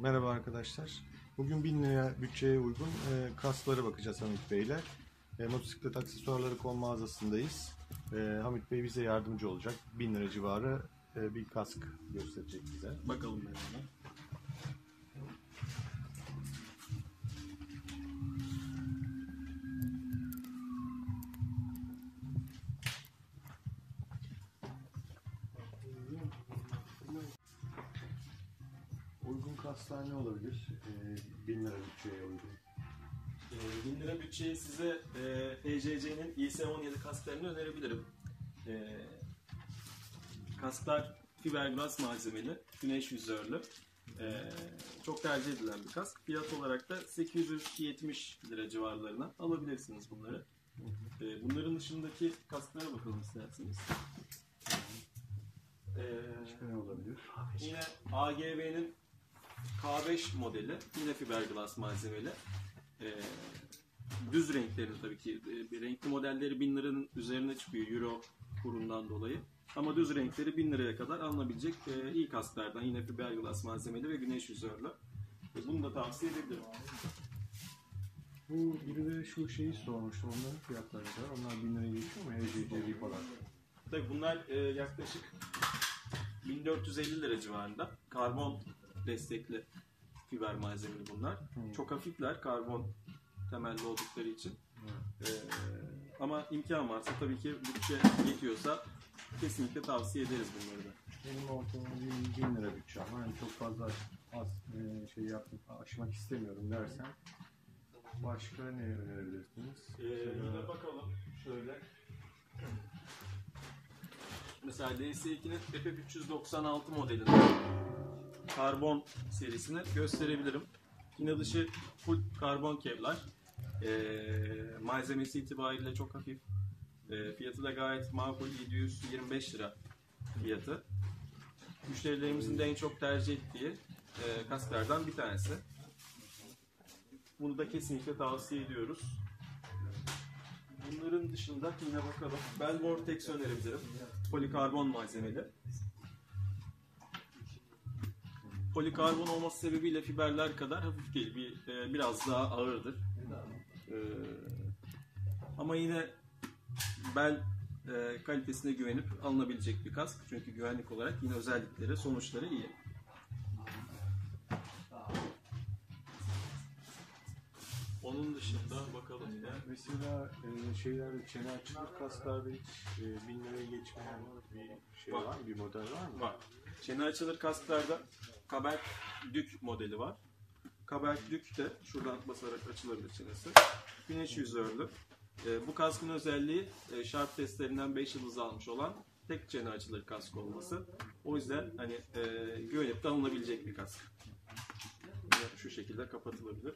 Merhaba arkadaşlar. Bugün 1000 lira bütçeye uygun kasklara bakacağız Hamit Bey ile. Motosiklet aksesuarları kol mağazasındayız. Hamit Bey bize yardımcı olacak. 1000 lira civarı bir kask gösterecek bize. Bakalım beraber. Uygun kasklar ne olabilir? 1000 lira bütçeye uygun. 1000 lira bütçeyi size EJC'nin IS-17 kasklarını önerebilirim. Kasklar fiberglass malzemeli, güneş vizörlü. Çok tercih edilen bir kask. Fiyat olarak da 870 lira civarlarına alabilirsiniz bunları. Bunların dışındaki kasklara bakalım isterseniz. Başka ne olabilir? Yine AGV'nin K5 modeli, yine fiberglass malzemeli. Düz renklerin tabii ki renkli modelleri 1000 liranın üzerine çıkıyor Euro kurundan dolayı. Ama düz renkleri 1000 liraya kadar alınabilecek iyi kasklardan, yine fiberglass malzemeli ve güneş vizörlü. Bunu da tavsiye edebilirim. Bu biri de şu şeyi sormuştum, onların fiyatları da. Onlar 1000 liraya geçiyor mu? EJC falan. Tabii bunlar yaklaşık 1450 lira civarında. Karbon destekli fiber malzemeli bunlar. Çok hafifler karbon temelli oldukları için. Ama imkan varsa tabii ki bütçe yetiyorsa kesinlikle tavsiye ederiz bunları da. Benim ortalama 1000 lira bütçe ama yani çok fazla az aşmak istemiyorum dersen başka ne önerebilirsiniz? Yine bakalım şöyle. Mesela DS2'nin EP396 modelinin karbon serisini gösterebilirim. Yine dışı full karbon kevlar. Malzemesi itibariyle çok hafif. Fiyatı da gayet makul, 725 lira fiyatı. Müşterilerimizin de en çok tercih ettiği kasklardan bir tanesi. Bunu da kesinlikle tavsiye ediyoruz. Bunların dışında yine bakalım. Bell Vortex önerebilirim. Polikarbon malzemeli. Polikarbon olması sebebiyle fiberler kadar hafif değil. Biraz daha ağırdır. Ama yine Bell kalitesine güvenip alınabilecek bir kask. Çünkü güvenlik olarak yine özellikleri, sonuçları iyi. Onun dışında bakalım yine. Mesela şeylerde çene açılır kasklarda hiç 1000 liraya geçmeyen bir şey var mı? Bir model var mı? Var. Çene açılır kasklarda Kaberk Dük modeli var. Kaberk Dük de şuradan basarak açılabilir çenesi. Güneş vizörlü. Bu kaskın özelliği Sharp testlerinden 5 yıldız almış olan tek çene açılır kask olması. O yüzden hani güvenip de alınabilecek bir kask. Şu şekilde kapatılabilir.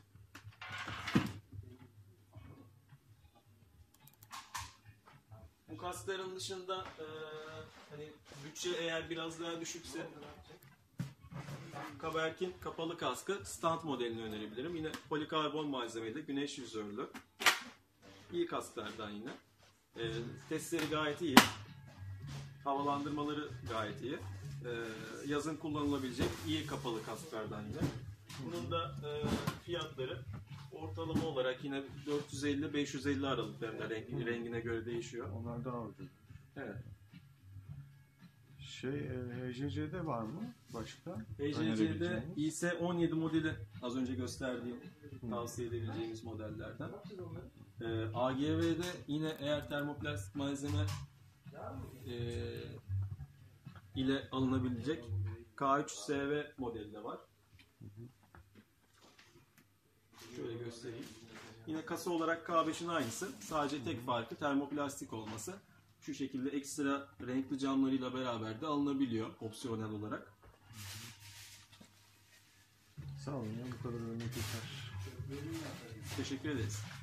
Bu kaskların dışında hani bütçe eğer biraz daha düşükse Kaberk'in kapalı kaskı stand modelini önerebilirim. Yine polikarbon malzemeli, güneş vizörlü. İyi kasklardan yine. Testleri gayet iyi. Havalandırmaları gayet iyi. Yazın kullanılabilecek iyi kapalı kasklardan yine. Bunun da fiyatları ortalama olarak yine 450-550 aralıklarında rengine göre değişiyor. Onlar daha ucuz. Evet. EJC'de var mı başka? EJC'de IS-17 modeli az önce gösterdiğim tavsiye edebileceğimiz modellerden. AGV'de yine eğer termoplastik malzeme ile alınabilecek K3SV modeli de var. Şöyle göstereyim. Yine kasa olarak K5'in aynısı. Sadece tek farkı termoplastik olması. Şu şekilde ekstra renkli camlarıyla beraber de alınabiliyor opsiyonel olarak. Sağ olun ya, bu kadar örnek yeter. Teşekkür ederiz.